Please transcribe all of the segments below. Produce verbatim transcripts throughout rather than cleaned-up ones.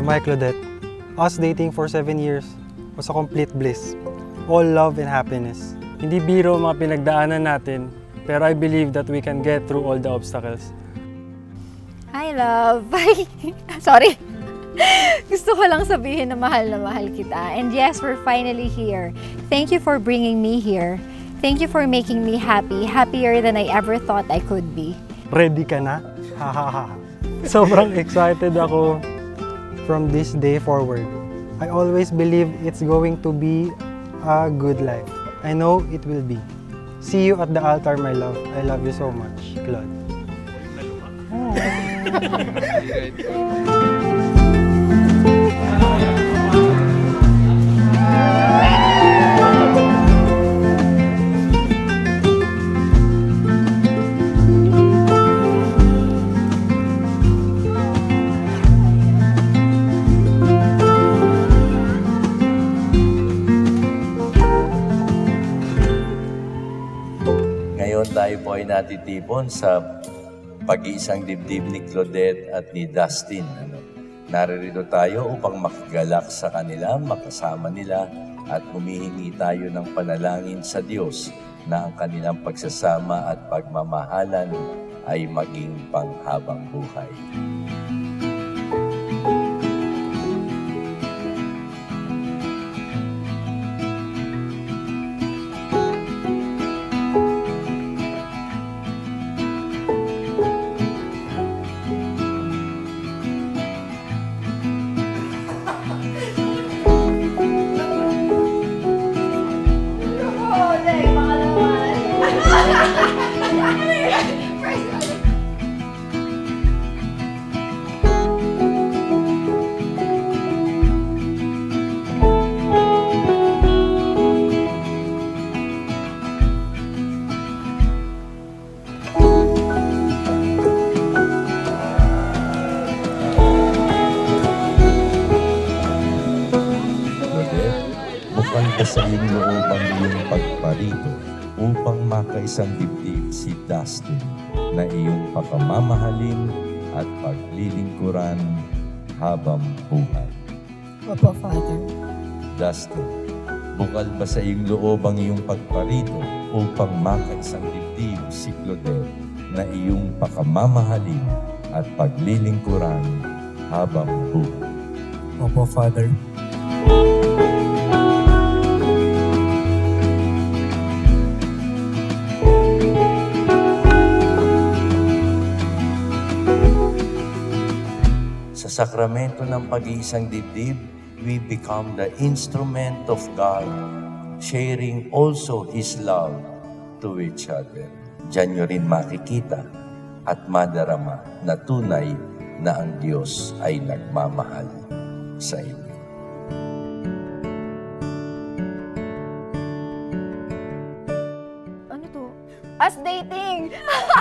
To my Claudette, us dating for seven years was a complete bliss. All love and happiness. Hindi biro mga pinagdaanan natin, pero I believe that we can get through all the obstacles. Hi, love. Sorry. Gusto ko lang sabihin na mahal na mahal kita. And yes, we're finally here. Thank you for bringing me here. Thank you for making me happy. Happier than I ever thought I could be. Ready ka na? Hahaha. Sobrang excited ako from this day forward. I always believe it's going to be a good life. I know it will be. See you at the altar, my love. I love you so much, Claude. Ngayon tayo po ay natitipon sa pag-iisang dibdib ni Claudette at ni Dustin. Ano? Naririto tayo upang makigalak sa kanila, makasama nila at humihingi tayo ng panalangin sa Diyos na ang kanilang pagsasama at pagmamahalan ay maging panghabang buhay. Bukal ka sa iyong loob ang iyong pagparito upang makaisang dibdib si Dustin na iyong pakamamahalin at paglilingkuran habang buhay. Opo, Father. Dustin, bukal ba sa iyong loob ang iyong pagparito upang makaisang dibdib si Claudette na iyong pakamamahalin at paglilingkuran habang buhay? Opo, Father. Sa sakramento ng pag-iisang dibdib, we become the instrument of God, sharing also His love to each other. Diyan nyo rin makikita at madarama na tunay na ang Diyos ay nagmamahal sa inyo. Ano to? Us dating!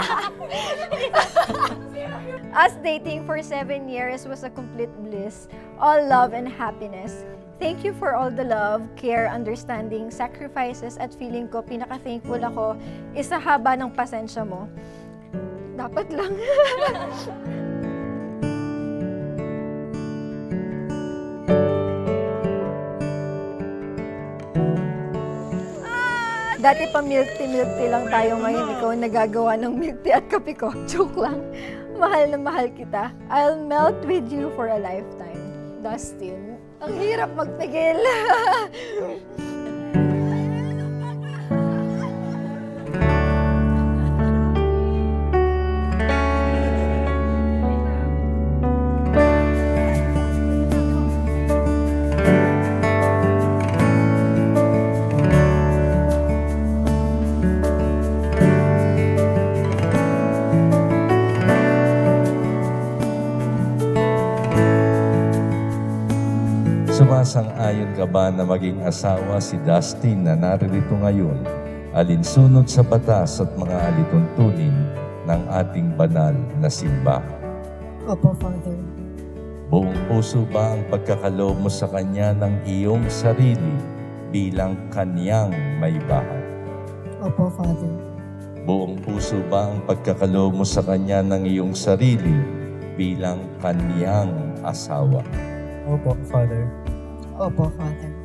Us dating for seven years was a complete bliss, all love and happiness. Thank you for all the love, care, understanding, sacrifices, at feeling ko pinaka-thankful ako is sa haba ng pasensya mo. Dapat lang. Dati pa milk tea, milk tea lang tayo ngayon. Ikaw nagagawa ng milk tea at kape ko. Joke lang. Mahal na mahal kita. I'll melt with you for a lifetime. Dustin, ang hirap magpigil. Sumasang-ayon ka ba na maging asawa si Dustin na naririto ngayon, alinsunod sa batas at mga alituntunin ng ating banal na simbahan? Opo, Father. Buong puso ba ang pagkakaloob mo sa Kanya ng iyong sarili bilang Kanyang may bahay? Opo, Father. Buong puso ba ang pagkakaloob mo sa Kanya ng iyong sarili bilang Kanyang asawa? Opo, Father. Opo, Father.